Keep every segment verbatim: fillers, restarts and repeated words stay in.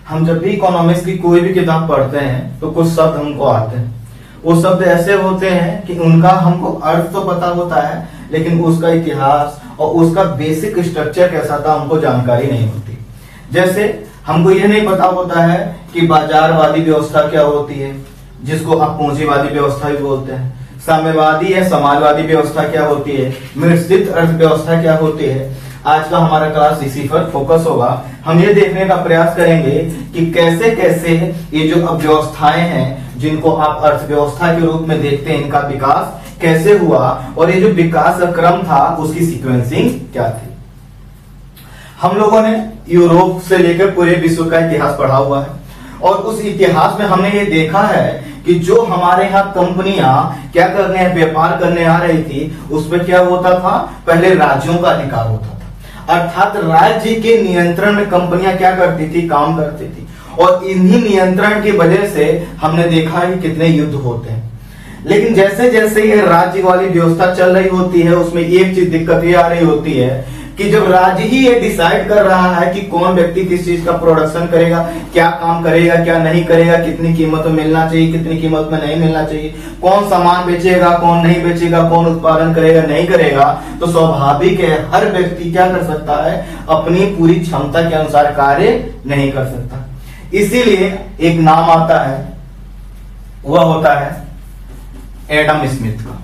हम जब भी इकोनॉमिक्स की कोई भी किताब पढ़ते हैं तो कुछ शब्द हमको आते हैं। वो शब्द ऐसे होते हैं कि उनका हमको अर्थ तो पता होता है, लेकिन उसका इतिहास और उसका बेसिक स्ट्रक्चर कैसा था हमको जानकारी नहीं होती। जैसे हमको यह नहीं पता होता है कि बाजारवादी व्यवस्था क्या होती है, जिसको आप पूंजीवादी व्यवस्था भी बोलते हैं। साम्यवादी या समाजवादी व्यवस्था क्या होती है, मिश्रित अर्थव्यवस्था क्या होती है। आज का हमारा क्लास इसी पर फोकस होगा। हम ये देखने का प्रयास करेंगे कि कैसे कैसे ये जो अव्यवस्थाएं हैं जिनको आप अर्थव्यवस्था के रूप में देखते हैं, इनका विकास कैसे हुआ और ये जो विकास का क्रम था उसकी सीक्वेंसिंग क्या थी। हम लोगों ने यूरोप से लेकर पूरे विश्व का इतिहास पढ़ा हुआ है और उस इतिहास में हमने ये देखा है कि जो हमारे यहाँ कंपनियां क्या करने व्यापार करने आ रही थी, उसमें क्या होता था, पहले राज्यों का अधिकार होता था। अर्थात राज्य के नियंत्रण में कंपनियां क्या करती थी, काम करती थी। और इन्हीं नियंत्रण की वजह से हमने देखा है कि कितने युद्ध होते हैं। लेकिन जैसे जैसे ये राज्य वाली व्यवस्था चल रही होती है, उसमें एक चीज दिक्कत ये आ रही होती है कि जब राज्य ही ये डिसाइड कर रहा है कि कौन व्यक्ति किस चीज का प्रोडक्शन करेगा, क्या काम करेगा, क्या नहीं करेगा, कितनी कीमत में मिलना चाहिए, कितनी कीमत में नहीं मिलना चाहिए, कौन सामान बेचेगा, कौन नहीं बेचेगा, कौन उत्पादन करेगा, नहीं करेगा, तो स्वाभाविक है हर व्यक्ति क्या कर सकता है, अपनी पूरी क्षमता के अनुसार कार्य नहीं कर सकता। इसीलिए एक नाम आता है, वह होता है एडम स्मिथ का।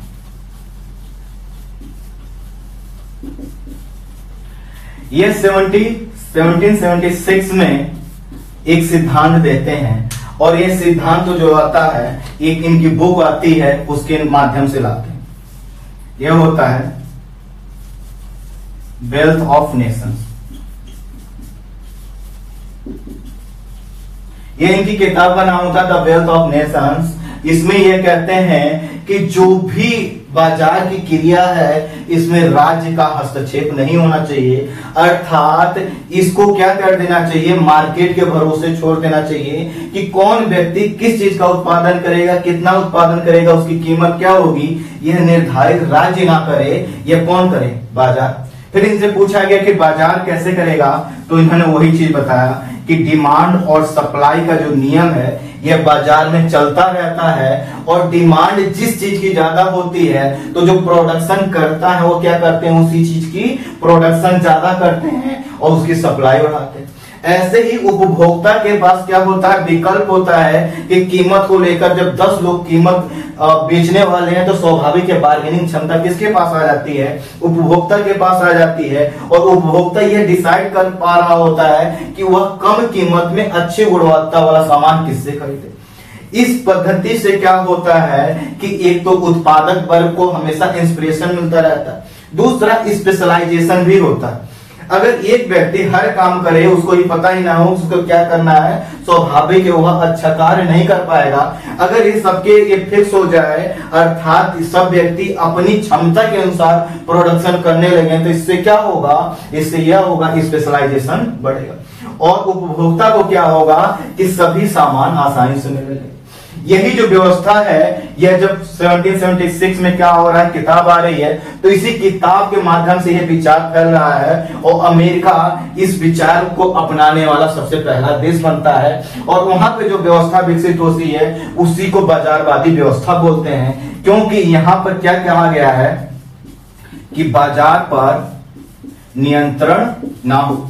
ये सेवनटीन सेवेंटी सिक्स में एक सिद्धांत देते हैं और ये सिद्धांत जो आता है, एक इनकी बुक आती है, उसके माध्यम से लाते हैं। यह होता है वेल्थ ऑफ नेशंस। ये इनकी किताब का नाम होता है द वेल्थ ऑफ नेशंस। इसमें ये कहते हैं कि जो भी बाजार की क्रिया है इसमें राज्य का हस्तक्षेप नहीं होना चाहिए, अर्थात इसको क्या कर देना चाहिए, मार्केट के भरोसे छोड़ देना चाहिए कि कौन व्यक्ति किस चीज का उत्पादन करेगा, कितना उत्पादन करेगा, उसकी कीमत क्या होगी, यह निर्धारित राज्य ना करे, यह कौन करे, बाजार। फिर इनसे पूछा गया कि बाजार कैसे करेगा, तो इन्होंने वही चीज बताया कि डिमांड और सप्लाई का जो नियम है यह बाजार में चलता रहता है और डिमांड जिस चीज की ज्यादा होती है तो जो प्रोडक्शन करता है वो क्या करते हैं, उसी चीज की प्रोडक्शन ज्यादा करते हैं और उसकी सप्लाई बढ़ाते हैं। ऐसे ही उपभोक्ता के पास क्या होता है, विकल्प होता है कि कीमत को लेकर जब दस लोग कीमत बेचने वाले हैं तो स्वाभाविक है बार्गेनिंग क्षमता किसके पास आ जाती है, उपभोक्ता के पास आ जाती है और उपभोक्ता यह डिसाइड कर पा रहा होता है कि वह कम कीमत में अच्छी गुणवत्ता वाला सामान किससे खरीदे। इस पद्धति से क्या होता है कि एक तो उत्पादक वर्ग को हमेशा इंस्पिरेशन मिलता रहता है, दूसरा स्पेशलाइजेशन भी होता है। अगर एक व्यक्ति हर काम करे, उसको ये पता ही ना हो उसको क्या करना है, स्वाभाविक है वह अच्छा कार्य नहीं कर पाएगा। अगर ये सबके ये फिक्स हो जाए, अर्थात सब व्यक्ति अपनी क्षमता के अनुसार प्रोडक्शन करने लगे, तो इससे क्या होगा, इससे यह होगा स्पेशलाइजेशन बढ़ेगा और उपभोक्ता को क्या होगा कि सभी सामान आसानी से मिलने लगे। यही जो व्यवस्था है, यह जब सेवनटीन सेवेंटी सिक्स में क्या हो रहा है, किताब आ रही है, तो इसी किताब के माध्यम से यह विचार फैल रहा है और अमेरिका इस विचार को अपनाने वाला सबसे पहला देश बनता है और वहां पे जो व्यवस्था विकसित होती है उसी को बाजारवादी व्यवस्था बोलते हैं। क्योंकि यहां पर क्या कहा गया है कि बाजार पर नियंत्रण ना हो।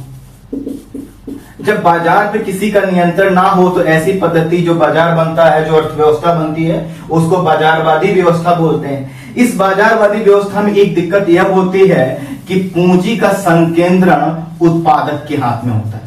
जब बाजार पे किसी का नियंत्रण ना हो तो ऐसी पद्धति जो बाजार बनता है, जो अर्थव्यवस्था बनती है, उसको बाजारवादी व्यवस्था बोलते हैं। इस बाजारवादी व्यवस्था में एक दिक्कत यह होती है कि पूंजी का संकेंद्रण उत्पादक के हाथ में होता है।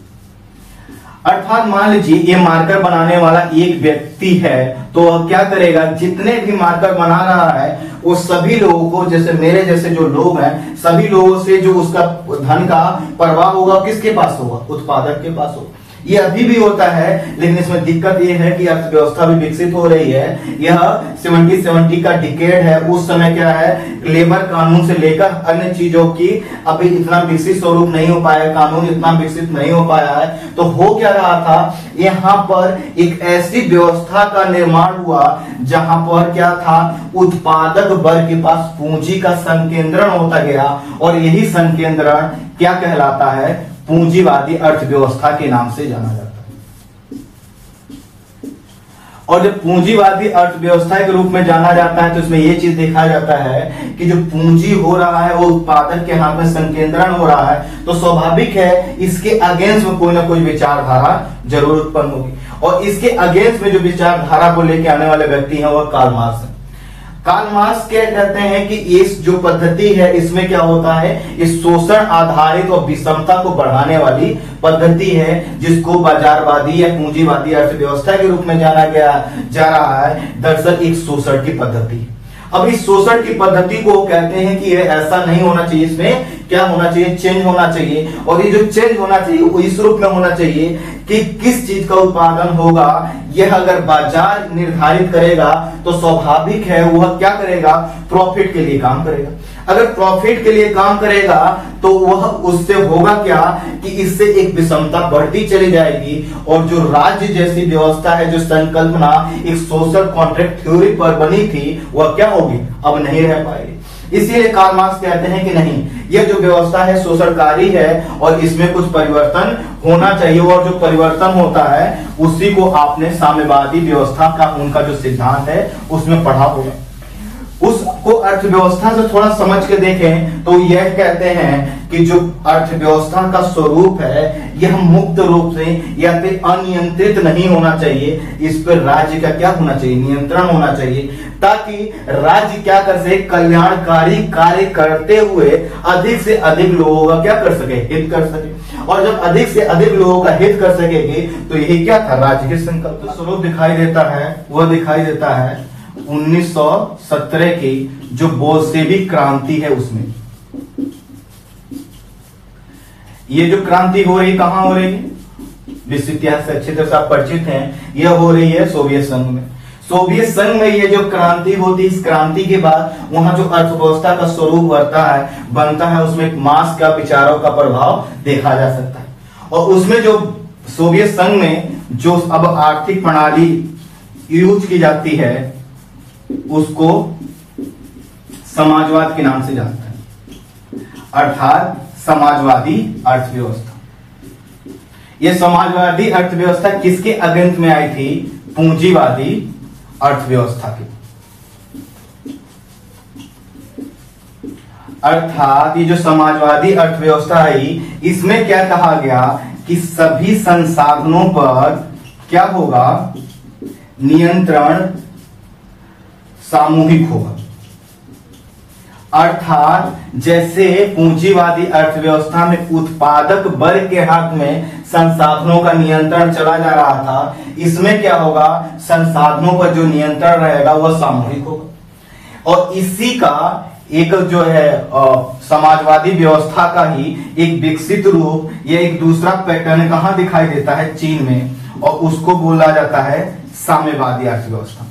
अर्थात मान लीजिए ये मार्कर बनाने वाला एक व्यक्ति है, तो वह क्या करेगा, जितने भी मार्कर बना रहा है वो सभी लोगों को, जैसे मेरे जैसे जो लोग हैं, सभी लोगों से जो उसका धन का प्रवाह होगा किसके पास होगा, उत्पादक के पास होगा। ये अभी भी होता है, लेकिन इसमें दिक्कत ये है कि अर्थव्यवस्था भी विकसित हो रही है। यह सेवेंटी सेवेंटी का डिकेड है, उस समय क्या है, लेबर कानून से लेकर अन्य चीजों की अभी इतना विकसित स्वरूप नहीं हो पाया, कानून इतना विकसित नहीं हो पाया है। तो हो क्या रहा था, यहाँ पर एक ऐसी व्यवस्था का निर्माण हुआ जहां पर क्या था, उत्पादक वर्ग के पास पूंजी का संकेंद्रण होता गया और यही संकेंद्रण क्या कहलाता है, पूंजीवादी अर्थव्यवस्था के नाम से जाना जाता है। और जब पूंजीवादी अर्थव्यवस्था के रूप में जाना जाता है तो इसमें यह चीज देखा जाता है कि जो पूंजी हो रहा है वो उत्पादक के हाथ में संकेंद्रण हो रहा है, तो स्वाभाविक है इसके अगेंस्ट में कोई ना कोई विचारधारा जरूर उत्पन्न होगी। और इसके अगेंस्ट में जो विचारधारा को लेकर आने वाले व्यक्ति हैं वह कार्ल मार्क्स है। कार्ल मार्क्स क्या कहते हैं कि इस जो पद्धति है इसमें क्या होता है, इस शोषण आधारित और विषमता को बढ़ाने वाली पद्धति है, जिसको बाजारवादी या पूंजीवादी अर्थव्यवस्था के रूप में जाना गया जा रहा है। दरअसल एक शोषण की पद्धति। अब इस शोषण की पद्धति को कहते हैं कि ये ऐसा नहीं होना चाहिए, इसमें क्या होना चाहिए, चेंज होना चाहिए। और ये जो चेंज होना चाहिए वो इस रूप में होना चाहिए कि किस चीज का उत्पादन होगा यह अगर बाजार निर्धारित करेगा तो स्वाभाविक है वह क्या करेगा, प्रॉफिट के लिए काम करेगा। अगर प्रॉफिट के लिए काम करेगा तो वह उससे होगा क्या कि इससे एक विषमता बढ़ती चली जाएगी और जो राज्य जैसी व्यवस्था है, जो संकल्पना एक सोशल कॉन्ट्रैक्ट थ्योरी पर बनी थी वह क्या होगी, अब नहीं रह पाएगी। इसीलिए कार्ल मार्क्स कहते हैं कि नहीं, यह जो व्यवस्था है शोषणकारी है और इसमें कुछ परिवर्तन होना चाहिए। और जो परिवर्तन होता है उसी को आपने साम्यवादी व्यवस्था का उनका जो सिद्धांत है उसमें पढ़ा होगा। उसको अर्थव्यवस्था से थोड़ा समझ के देखें तो यह कहते हैं कि जो अर्थव्यवस्था का स्वरूप है यह मुक्त रूप से या फिर अनियंत्रित नहीं होना चाहिए, इस पर राज्य का क्या होना चाहिए, नियंत्रण होना चाहिए, ताकि राज्य क्या कर सके, कल्याणकारी कार्य करते हुए अधिक से अधिक लोगों का क्या कर सके, हित कर सके। और जब अधिक से अधिक लोगों का हित कर सकेगी तो यही क्या था, राज्य के संकल्प का स्वरूप दिखाई देता है। वह दिखाई देता है उन्नीस सौ सत्रह की जो बोल्शेविक क्रांति है उसमें। ये जो क्रांति हो रही कहां हो रही है, विश्व इतिहास से अच्छी तरह से आप परिचित हैं, यह हो रही है सोवियत संघ में। सोवियत संघ में ये जो क्रांति होती, इस क्रांति के बाद वहां जो अर्थव्यवस्था का स्वरूप बनता है बनता है उसमें एक मार्क्स का विचारों का प्रभाव देखा जा सकता है। और उसमें जो सोवियत संघ में जो अब आर्थिक प्रणाली यूज की जाती है उसको समाजवाद के नाम से जानते हैं, अर्थात समाजवादी अर्थव्यवस्था। यह समाजवादी अर्थव्यवस्था किसके अगेंस्ट में आई थी, पूंजीवादी अर्थव्यवस्था की। अर्थात ये जो समाजवादी अर्थव्यवस्था आई इसमें क्या कहा गया कि सभी संसाधनों पर क्या होगा, नियंत्रण सामूहिक होगा। अर्थात जैसे पूंजीवादी अर्थव्यवस्था में उत्पादक वर्ग के हाथ में संसाधनों का नियंत्रण चला जा रहा था, इसमें क्या होगा, संसाधनों पर जो नियंत्रण रहेगा वह सामूहिक होगा। और इसी का एक जो है समाजवादी व्यवस्था का ही एक विकसित रूप, यह एक दूसरा पैटर्न कहां दिखाई देता है, चीन में, और उसको बोला जाता है साम्यवादी अर्थव्यवस्था।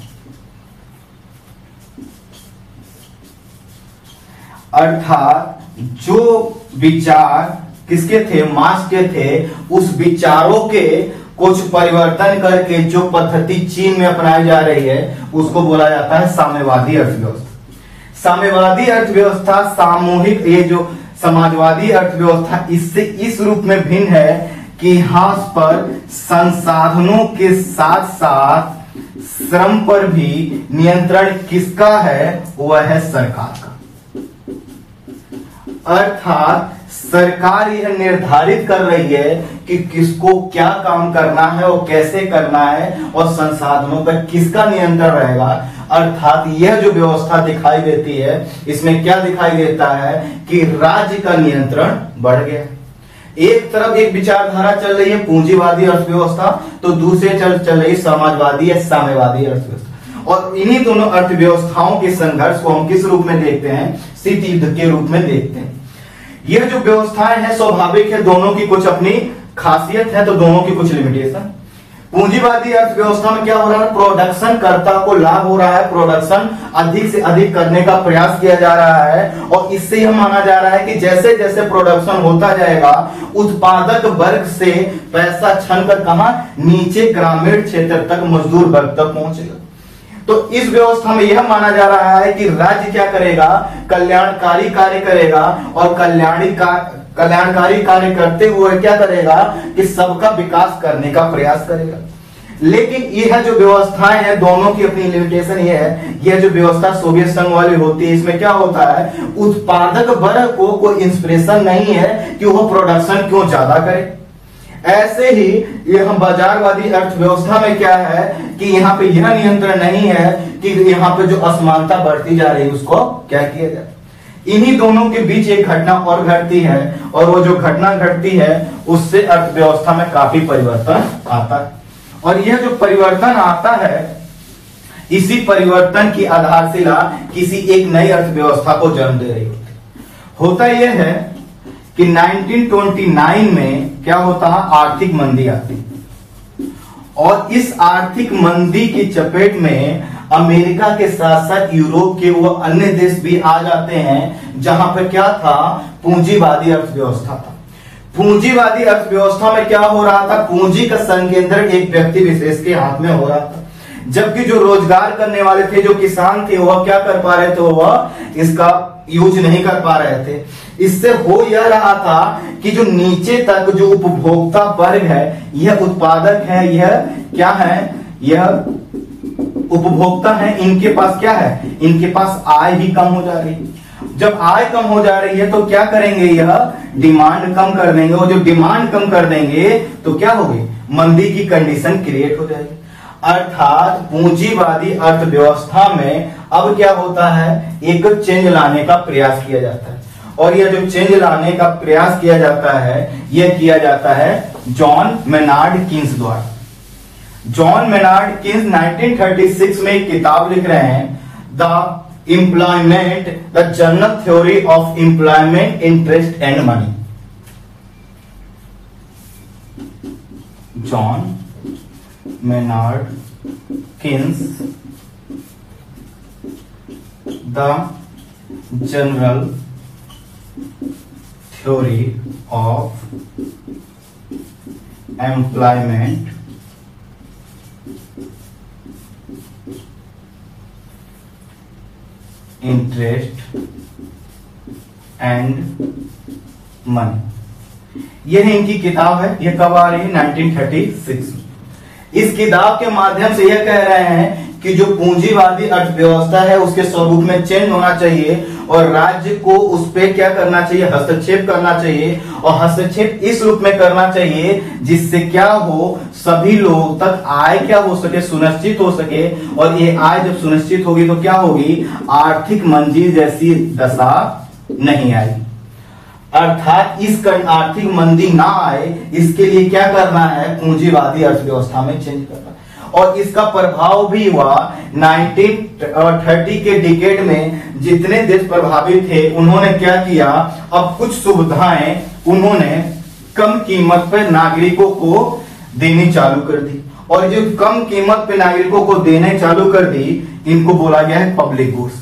अर्थात जो विचार किसके थे, मार्क्स के थे, उस विचारों के कुछ परिवर्तन करके जो पद्धति चीन में अपनाई जा रही है उसको बोला जाता है साम्यवादी अर्थव्यवस्था। साम्यवादी अर्थव्यवस्था सामूहिक, ये जो समाजवादी अर्थव्यवस्था इससे इस रूप में भिन्न है कि यहां पर संसाधनों के साथ साथ श्रम पर भी नियंत्रण किसका है, वह है सरकार का। अर्थात सरकार यह निर्धारित कर रही है कि किसको क्या काम करना है और कैसे करना है और संसाधनों पर किसका नियंत्रण रहेगा। अर्थात यह जो व्यवस्था दिखाई देती है इसमें क्या दिखाई देता है कि राज्य का नियंत्रण बढ़ गया। एक तरफ एक विचारधारा चल रही है पूंजीवादी अर्थव्यवस्था, तो दूसरे चल चल रही समाजवादी या साम्यवादी अर्थव्यवस्था। और इन्हीं दोनों अर्थव्यवस्थाओं के संघर्ष को हम किस रूप में देखते हैं, शीत युद्ध के रूप में देखते हैं। यह जो व्यवस्थाएं हैं स्वाभाविक है, दोनों की कुछ अपनी खासियत है तो दोनों की कुछ लिमिटेशन। पूंजीवादी अर्थव्यवस्था में क्या हो रहा है, प्रोडक्शन कर्ता को लाभ हो रहा है, प्रोडक्शन अधिक से अधिक करने का प्रयास किया जा रहा है और इससे यह माना जा रहा है कि जैसे जैसे प्रोडक्शन होता जाएगा उत्पादक वर्ग से पैसा छनकर कहां, नीचे ग्रामीण क्षेत्र तक मजदूर वर्ग तक पहुंचेगा। तो इस व्यवस्था में यह माना जा रहा है कि राज्य क्या करेगा, कल्याणकारी कार्य करेगा और कल्याणी का कल्याणकारी कार्य करते हुए क्या करेगा कि सबका विकास करने का प्रयास करेगा। लेकिन यह जो व्यवस्थाएं हैं दोनों की अपनी लिमिटेशन ये है। यह जो व्यवस्था सोवियत संघ वाली होती है इसमें क्या होता है, उत्पादक वर्ग को कोई इंस्पिरेशन नहीं है कि वो प्रोडक्शन क्यों ज्यादा करे। ऐसे ही यह बाजारवादी अर्थव्यवस्था में क्या है कि यहाँ पे यह नियंत्रण नहीं है कि यहाँ पे जो असमानता बढ़ती जा रही है उसको क्या किया जाए। इन्हीं दोनों के बीच एक घटना और घटती है, और वो जो घटना घटती है उससे अर्थव्यवस्था में काफी परिवर्तन आता है। और यह जो परिवर्तन आता है इसी परिवर्तन की आधारशिला किसी एक नई अर्थव्यवस्था को जन्म दे रही होती है। होता यह है कि उन्नीस सौ उनतीस में क्या होता है, आर्थिक मंदी आती है, और इस आर्थिक मंदी की चपेट में अमेरिका के साथ साथ यूरोप के वो अन्य देश भी आ जाते हैं जहां पर क्या था, पूंजीवादी अर्थव्यवस्था था। पूंजीवादी अर्थव्यवस्था में क्या हो रहा था, पूंजी का संकेंद्रण एक व्यक्ति विशेष के हाथ में हो रहा था, जबकि जो रोजगार करने वाले थे, जो किसान थे, वह क्या कर पा रहे थे, वह इसका यूज नहीं कर पा रहे थे। इससे हो यह रहा था कि जो नीचे तक जो उपभोक्ता वर्ग है, यह उत्पादक है, यह क्या है, यह उपभोक्ता है, इनके पास क्या है, इनके पास आय भी कम हो जा रही है। जब आय कम हो जा रही है तो क्या करेंगे, यह डिमांड कम कर देंगे, और जो डिमांड कम कर देंगे तो क्या होगी, मंदी की कंडीशन क्रिएट हो जाएगी। अर्थात पूंजीवादी अर्थव्यवस्था में अब क्या होता है, एक चेंज लाने का प्रयास किया जाता है, और यह जो चेंज लाने का प्रयास किया जाता है यह किया जाता है जॉन मेनार्ड कीन्स द्वारा। जॉन मेनार्ड कीन्स उन्नीस सौ छत्तीस में एक किताब लिख रहे हैं, the employment the general theory of employment interest and money. John Maynard Keynes the general theory of employment interest and money. यह इनकी किताब है, यह कब आ रही है, उन्नीस सौ छत्तीस में। इस किताब के माध्यम से यह कह रहे हैं कि जो पूंजीवादी अर्थव्यवस्था है उसके स्वरूप में चेंज होना चाहिए, और राज्य को उस पर क्या करना चाहिए, हस्तक्षेप करना चाहिए, और हस्तक्षेप इस रूप में करना चाहिए जिससे क्या हो, सभी लोगों तक आय क्या हो सके, सुनिश्चित हो सके। और ये आय जब सुनिश्चित होगी तो क्या होगी, आर्थिक मंदी जैसी दशा नहीं आएगी। अर्थात इस आर्थिक मंदी ना आए इसके लिए क्या करना है, पूंजीवादी अर्थव्यवस्था में चेंज करना। और इसका प्रभाव भी हुआ उन्नीस सौ तीस के डिकेड में, जितने देश प्रभावित थे उन्होंने क्या किया, अब कुछ सुविधाएं उन्होंने कम कीमत पर नागरिकों को देनी चालू कर दी, और जो कम कीमत पे नागरिकों को देने चालू कर दी इनको बोला गया है पब्लिक गुड्स।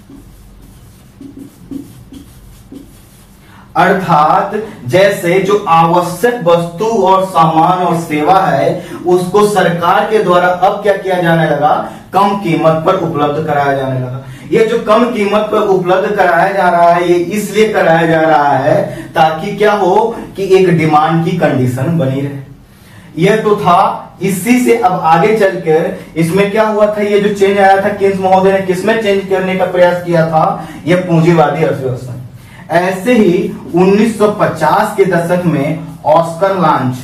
अर्थात जैसे जो आवश्यक वस्तु और सामान और सेवा है उसको सरकार के द्वारा अब क्या किया जाने लगा, कम कीमत पर उपलब्ध कराया जाने लगा। ये जो कम कीमत पर उपलब्ध कराया जा रहा है ये इसलिए कराया जा रहा है ताकि क्या हो कि एक डिमांड की कंडीशन बनी रहे। यह तो था, इसी से अब आगे चलकर इसमें क्या हुआ था, ये जो चेंज आया था कीन्स महोदय ने किसमें चेंज करने का प्रयास किया था, यह पूंजीवादी अर्थव्यवस्था। ऐसे ही उन्नीस सौ पचास के दशक में ऑस्कर लांच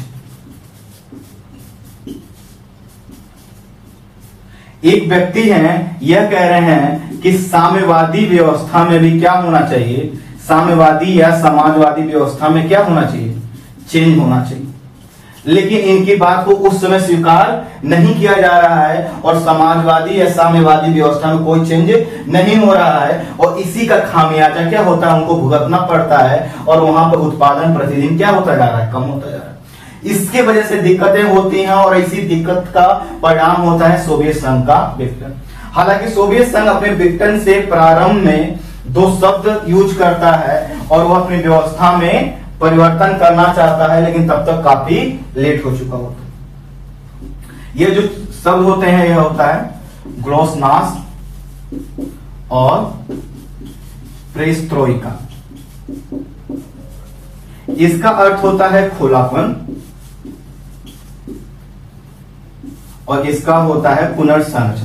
एक व्यक्ति हैं, यह कह रहे हैं कि साम्यवादी व्यवस्था में भी क्या होना चाहिए, साम्यवादी या समाजवादी व्यवस्था में क्या होना चाहिए, चेंज होना चाहिए। लेकिन इनकी बात को उस समय स्वीकार नहीं किया जा रहा है, और समाजवादी या साम्यवादी व्यवस्था में कोई चेंज नहीं हो रहा है, और इसी का खामियाजा क्या होता है, उनको भुगतना पड़ता है, और वहां पर उत्पादन प्रतिदिन क्या होता जा रहा है, कम होता जा रहा है। इसके वजह से दिक्कतें होती हैं, और इसी दिक्कत का परिणाम होता है सोवियत संघ का विघटन। हालांकि सोवियत संघ अपने विघटन से प्रारंभ में दो शब्द यूज करता है, और वह अपनी व्यवस्था में परिवर्तन करना चाहता है, लेकिन तब तक काफी लेट हो चुका होता है। ये जो शब्द होते हैं यह होता है ग्लोसनास्ट और प्रेस्ट्रोइका। इसका अर्थ होता है खुलापन, और इसका होता है पुनर्संरचना,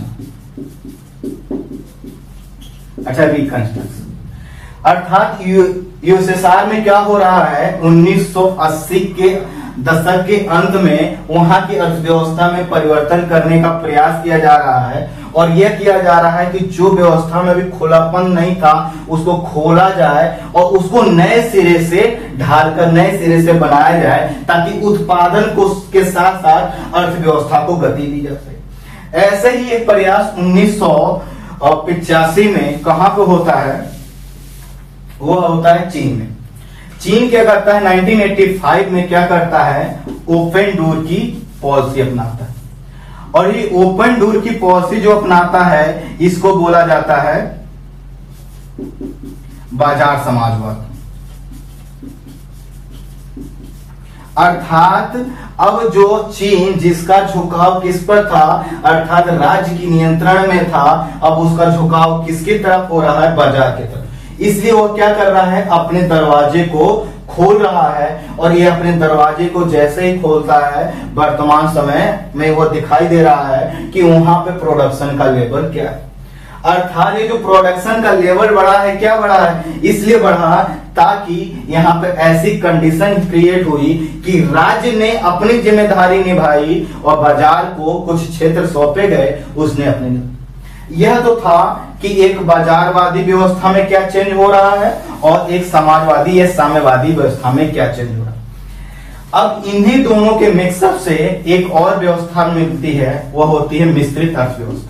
अच्छा रिकंस्ट्रक्शन। अर्थात यूएसएसआर में क्या हो रहा है, उन्नीस सौ अस्सी के दशक के अंत में वहां की अर्थव्यवस्था में परिवर्तन करने का प्रयास किया जा रहा है और यह किया जा रहा है कि जो व्यवस्था में भी खुलापन नहीं था उसको खोला जाए और उसको नए सिरे से ढालकर नए सिरे से बनाया जाए ताकि उत्पादन को के साथ साथ अर्थव्यवस्था को गति दी जा सके। ऐसे ही एक प्रयास उन्नीस सौ पिचासी में कहां पे होता है, वो होता है चीन में। चीन क्या करता है, उन्नीस सौ पचासी में क्या करता है, ओपन डोर की पॉलिसी अपनाता है और ये ओपन डोर की पॉलिसी जो अपनाता है इसको बोला जाता है बाजार समाजवाद। अर्थात अब जो चीन जिसका झुकाव किस पर था, अर्थात राज्य की नियंत्रण में था, अब उसका झुकाव किसकी तरफ हो रहा है, बाजार की तरफ। इसलिए वो क्या कर रहा है, अपने दरवाजे को खोल रहा है और ये अपने दरवाजे को जैसे ही खोलता है वर्तमान समय में वो दिखाई दे रहा है कि वहां पे प्रोडक्शन का लेवल क्या है। अर्थात ये जो प्रोडक्शन का लेवल बढ़ा है, क्या बढ़ा है, इसलिए बढ़ा ताकि यहाँ पे ऐसी कंडीशन क्रिएट हुई कि राज्य ने अपनी जिम्मेदारी निभाई और बाजार को कुछ क्षेत्र सौंपे गए, उसने अपने। यह तो था कि एक बाजारवादी व्यवस्था में क्या चेंज हो रहा है और एक समाजवादी या साम्यवादी व्यवस्था में क्या चेंज हो रहा है। अब इन्हीं दोनों के मिक्सअप से एक और व्यवस्था मिलती है, वह होती है मिश्रित अर्थव्यवस्था।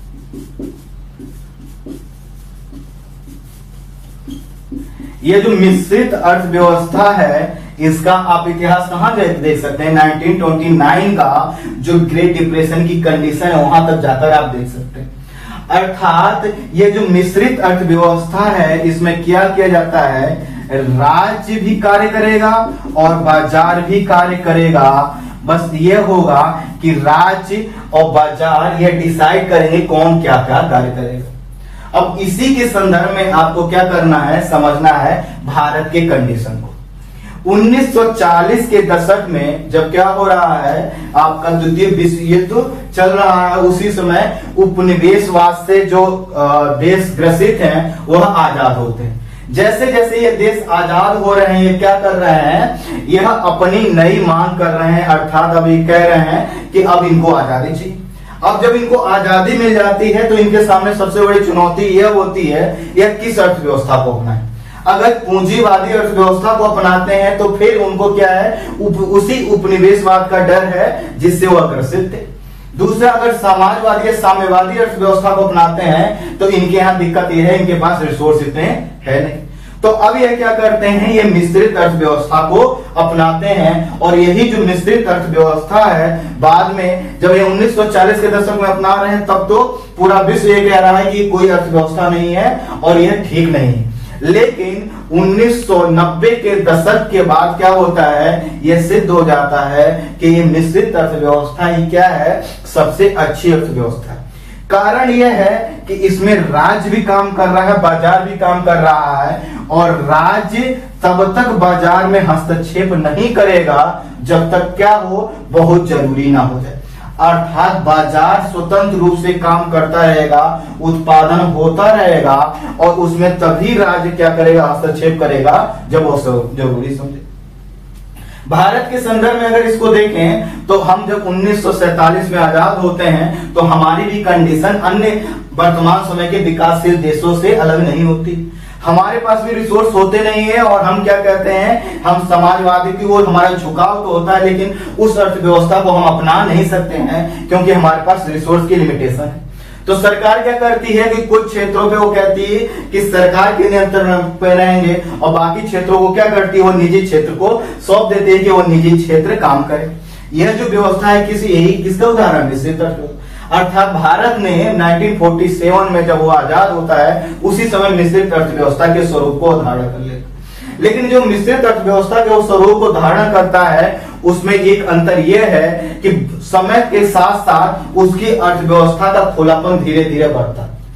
ये जो मिश्रित अर्थव्यवस्था है इसका आप इतिहास कहां देख सकते हैं, उन्नीस सौ उनतीस का जो ग्रेट डिप्रेशन की कंडीशन है वहां तक जाकर आप देख सकते हैं। अर्थात ये जो मिश्रित अर्थव्यवस्था है इसमें क्या किया जाता है, राज्य भी कार्य करेगा और बाजार भी कार्य करेगा। बस ये होगा कि राज्य और बाजार ये डिसाइड करेंगे कौन क्या क्या कार्य करेगा। अब इसी के संदर्भ में आपको क्या करना है, समझना है भारत के कंडीशन को। उन्नीस सौ चालीस के दशक में जब क्या हो रहा है, आपका द्वितीय विश्व युद्ध चल रहा है, उसी समय उपनिवेशवाद से जो देश ग्रसित हैं वह आजाद होते हैं। जैसे जैसे ये देश आजाद हो रहे हैं, ये क्या कर रहे हैं, यह अपनी नई मांग कर रहे हैं। अर्थात अब ये कह रहे हैं कि अब इनको आजादी चाहिए। अब जब इनको आजादी मिल जाती है तो इनके सामने सबसे बड़ी चुनौती यह होती है, यह किस अर्थव्यवस्था को अपनाएं। अगर पूंजीवादी अर्थव्यवस्था को अपनाते हैं तो फिर उनको क्या है, उप, उसी उपनिवेशवाद का डर है जिससे वो आकर्षित थे। दूसरा, अगर समाजवादी या साम्यवादी अर्थव्यवस्था को अपनाते हैं तो इनके यहाँ दिक्कत यह है, इनके पास रिसोर्स इतने है नहीं। तो अब ये क्या करते हैं, ये मिश्रित अर्थव्यवस्था को अपनाते हैं और यही जो मिश्रित अर्थव्यवस्था है बाद में जब ये उन्नीस सौ चालीस के दशक में अपना रहे हैं तब तो पूरा विश्व ये कह रहा है कि कोई अर्थव्यवस्था नहीं है और यह ठीक नहीं है। लेकिन उन्नीस सौ नब्बे के दशक के बाद क्या होता है, यह सिद्ध हो जाता है कि ये मिश्रित अर्थव्यवस्था ही क्या है, सबसे अच्छी अर्थव्यवस्था है। कारण यह है कि इसमें राज्य भी काम कर रहा है, बाजार भी काम कर रहा है और राज्य तब तक बाजार में हस्तक्षेप नहीं करेगा जब तक क्या हो, बहुत जरूरी ना हो जाए। अर्थात बाजार स्वतंत्र रूप से काम करता रहेगा, उत्पादन होता रहेगा और उसमें तभी राज्य क्या करेगा, हस्तक्षेप करेगा जब वो जरूरी समझे। भारत के संदर्भ में अगर इसको देखें तो हम जब उन्नीस सौ सैतालीस में आजाद होते हैं तो हमारी भी कंडीशन अन्य वर्तमान समय के विकासशील देशों से अलग नहीं होती। हमारे पास भी रिसोर्स होते नहीं है और हम क्या कहते हैं, हम समाजवादी की ओर हमारा झुकाव तो होता है लेकिन उस अर्थव्यवस्था को हम अपना नहीं सकते हैं क्योंकि हमारे पास रिसोर्स की लिमिटेशन है। तो सरकार क्या करती है कि कुछ क्षेत्रों पे वो कहती है कि सरकार के नियंत्रण पे रहेंगे और बाकी क्षेत्रों को क्या करती है, वो निजी क्षेत्र को सौंप देते हैं कि वो निजी क्षेत्र काम करे। यह जो व्यवस्था है किसी यही किसका उदाहरण मिश्रित अर्थव्यवस्था। अर्थात भारत ने उन्नीस सौ सैंतालीस में जब वो आजाद होता है उसी समय मिश्रित अर्थव्यवस्था के स्वरूप को धारण कर लेता। लेकिन जो मिश्रित अर्थव्यवस्था के स्वरूप को धारण करता है उसमें एक अंतर यह है कि समय के साथ साथ उसकी अर्थव्यवस्था का खुलापन धीरे धीरे बढ़ता है।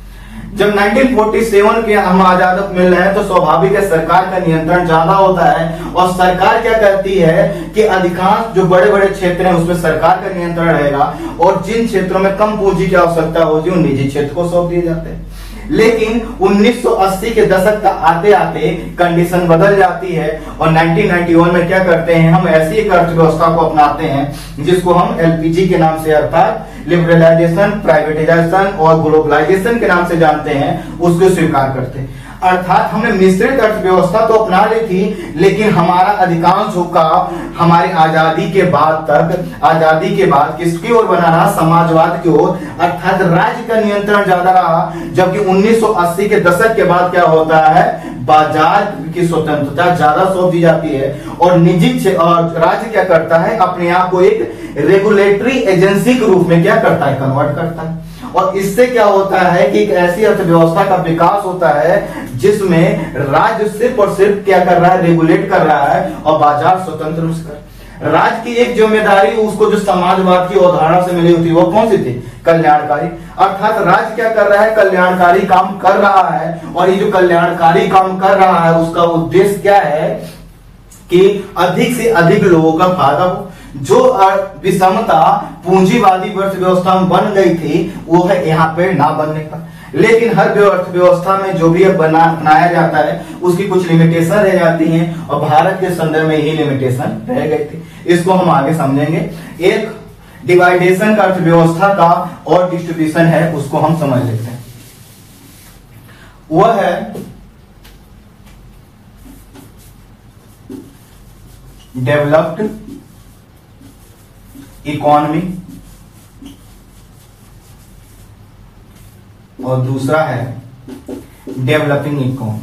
जब नाइनटीन फोर्टी सेवन के हम आजाद मिल रहे हैं तो स्वाभाविक है सरकार का नियंत्रण ज्यादा होता है और सरकार क्या करती है कि अधिकांश जो बड़े बड़े क्षेत्र हैं उसमें सरकार का नियंत्रण रहेगा और जिन क्षेत्रों में कम पूंजी की आवश्यकता होती है उन निजी क्षेत्र को सौंप दिए जाते हैं। लेकिन उन्नीस सौ अस्सी के दशक तक आते आते कंडीशन बदल जाती है और नाइनटीन नाइंटी वन में क्या करते हैं, हम ऐसी एक अर्थव्यवस्था को अपनाते हैं जिसको हम एलपीजी के नाम से अर्थात लिबरलाइजेशन, प्राइवेटाइजेशन और ग्लोबलाइजेशन के नाम से जानते हैं, उसको स्वीकार करते हैं। अर्थात हमने मिश्रित अर्थव्यवस्था तो अपना ली थी लेकिन हमारा अधिकांश झुकाव हमारी आजादी के बाद तक आजादी के बाद किसकी ओर बना रहा, समाजवाद की ओर, अर्थात राज्य का नियंत्रण ज्यादा रहा। जबकि उन्नीस सौ अस्सी के दशक के बाद क्या होता है, बाजार की स्वतंत्रता ज्यादा सौंप दी जाती है और निजी और राज्य क्या करता है, अपने आप को एक रेगुलेटरी एजेंसी के रूप में क्या करता है, कन्वर्ट करता है। और इससे क्या होता है कि एक ऐसी अर्थव्यवस्था का विकास होता है जिसमें राज्य सिर्फ और सिर्फ क्या कर रहा है, रेगुलेट कर रहा है और बाजार स्वतंत्र रूप से कर। राज्य की एक जिम्मेदारी उसको जो समाजवाद की अवधारणा से मिली होती है वो कौन सी थी, कल्याणकारी। अर्थात राज्य क्या कर रहा है, कल्याणकारी काम कर रहा है और ये जो कल्याणकारी काम कर रहा है उसका उद्देश्य क्या है कि अधिक से अधिक लोगों का फायदा हो। जो विषमता पूंजीवादी अर्थव्यवस्था में बन गई थी वो है यहाँ पे ना बनने का। लेकिन हर अर्थव्यवस्था में जो भी बना अपनाया जाता है उसकी कुछ लिमिटेशन रह जाती हैं और भारत के संदर्भ में यही लिमिटेशन रह गई थी। इसको हम आगे समझेंगे। एक डिवाइडेशन का अर्थव्यवस्था का और डिस्ट्रीब्यूशन है, उसको हम समझ लेते हैं। वह है डेवलप्ड इकोनॉमी और दूसरा है डेवलपिंग इकोनॉमी।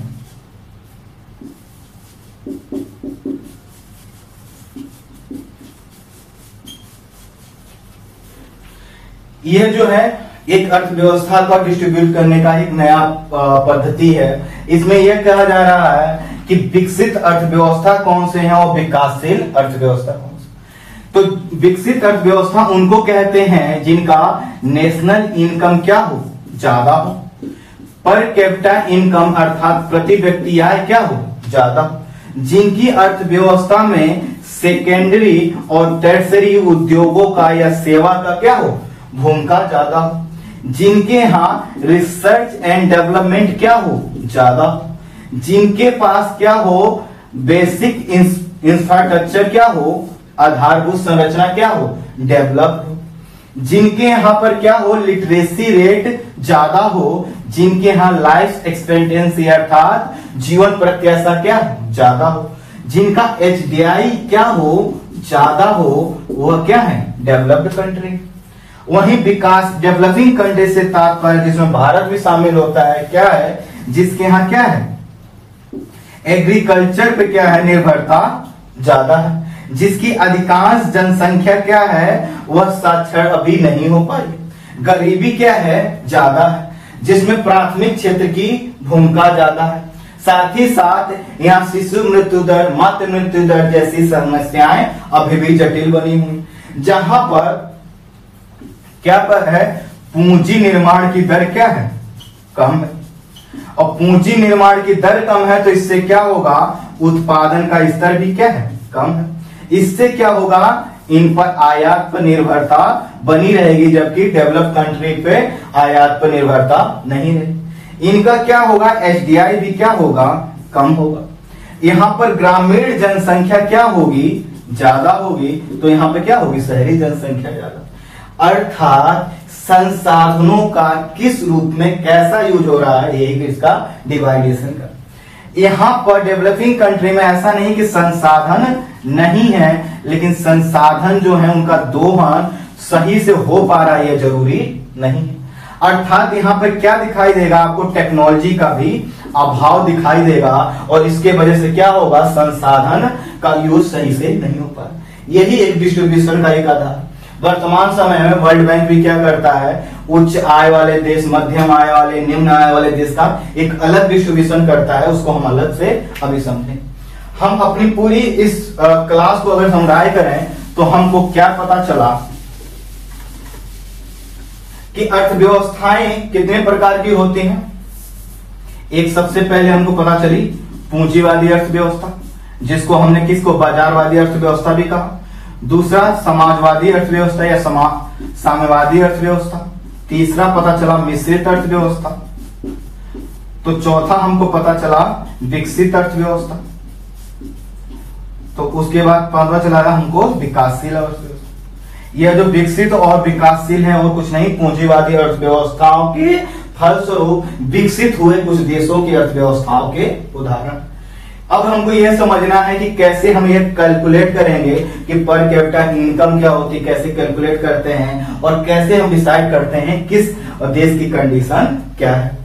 यह जो है एक अर्थव्यवस्था का डिस्ट्रीब्यूट करने का एक नया पद्धति है। इसमें यह कहा जा रहा है कि विकसित अर्थव्यवस्था कौन से हैं और विकासशील अर्थव्यवस्था कौन से। तो विकसित अर्थव्यवस्था उनको कहते हैं जिनका नेशनल इनकम क्या हो, ज्यादा हो, पर कैपिटा इनकम अर्थात प्रति व्यक्ति आय क्या हो, ज्यादा हो, जिनकी अर्थव्यवस्था में सेकेंडरी और टर्सरी उद्योगों का या सेवा का क्या हो, भूमिका ज्यादा हो, जिनके यहाँ रिसर्च एंड डेवलपमेंट क्या हो, ज्यादा हो, जिनके पास क्या हो, बेसिक इंफ्रास्ट्रक्चर क्या हो, आधारभूत संरचना क्या हो, डेवलप हो, जिनके यहां पर क्या हो, लिटरेसी रेट ज्यादा हो, जिनके यहां लाइफ एक्सपेक्टेंसी अर्थात जीवन प्रत्याशा क्या हो, ज्यादा हो, जिनका एचडीआई क्या हो, ज्यादा हो, वह क्या है, डेवलप्ड कंट्री। वहीं विकास डेवलपिंग कंट्री से तात्पर्य जिसमें भारत भी शामिल होता है क्या है, जिसके यहां क्या है, एग्रीकल्चर पे क्या है, निर्भरता ज्यादा है, जिसकी अधिकांश जनसंख्या क्या है, वह साक्षर अभी नहीं हो पाई, गरीबी क्या है, ज्यादा है, जिसमें प्राथमिक क्षेत्र की भूमिका ज्यादा है, साथ ही साथ यहाँ शिशु मृत्यु दर, मातृ मृत्यु दर जैसी समस्याएं अभी भी जटिल बनी हुई, जहां पर क्या पर है, पूंजी निर्माण की दर क्या है, कम है, और पूंजी निर्माण की दर कम है तो इससे क्या होगा, उत्पादन का स्तर भी क्या है, कम है। इससे क्या होगा, इन पर आयात पर निर्भरता बनी रहेगी, जबकि डेवलप कंट्री पे आयात पर निर्भरता नहीं रहेगी। इनका क्या होगा, एचडीआई भी क्या होगा, कम होगा। यहाँ पर ग्रामीण जनसंख्या क्या होगी, ज्यादा होगी, तो यहाँ पे क्या होगी, शहरी जनसंख्या ज्यादा। अर्थात संसाधनों का किस रूप में कैसा यूज हो रहा है, यही इसका डिवाइडेशन का। यहाँ पर डेवलपिंग कंट्री में ऐसा नहीं कि संसाधन नहीं है, लेकिन संसाधन जो है उनका दोहन सही से हो पा रहा है, यह जरूरी नहीं है। अर्थात यहाँ पर क्या दिखाई देगा आपको, टेक्नोलॉजी का भी अभाव दिखाई देगा और इसके वजह से क्या होगा, संसाधन का यूज सही से नहीं हो पा। यही एक डिस्ट्रीब्यूशन का एक आधार। वर्तमान समय में वर्ल्ड बैंक भी क्या करता है, उच्च आय वाले देश, मध्यम आय वाले, निम्न आय वाले देश का एक अलग डिस्ट्रीब्यूशन करता है, उसको हम अलग से अभी समझें। हम अपनी पूरी इस आ, क्लास को अगर समराइज करें तो हमको क्या पता चला कि अर्थव्यवस्थाएं कितने प्रकार की होती हैं, एक सबसे पहले हमको पता चली पूंजीवादी अर्थव्यवस्था, जिसको हमने किसको बाजारवादी अर्थव्यवस्था भी कहा। दूसरा समाजवादी अर्थव्यवस्था या समा साम्यवादी अर्थव्यवस्था। तीसरा पता चला मिश्रित अर्थव्यवस्था। तो चौथा हमको पता चला विकसित अर्थव्यवस्था। तो उसके बाद पता चला हमको विकासशील अर्थव्यवस्था। यह जो विकसित और विकासशील है वो कुछ नहीं, पूंजीवादी अर्थव्यवस्थाओं के फलस्वरूप विकसित हुए कुछ देशों की अर्थव्यवस्थाओं के उदाहरण। अब हमको यह समझना है कि कैसे हम ये कैलकुलेट करेंगे कि पर कैपिटा इनकम क्या होती है, कैसे कैलकुलेट करते हैं और कैसे हम डिसाइड करते हैं किस देश की कंडीशन क्या है।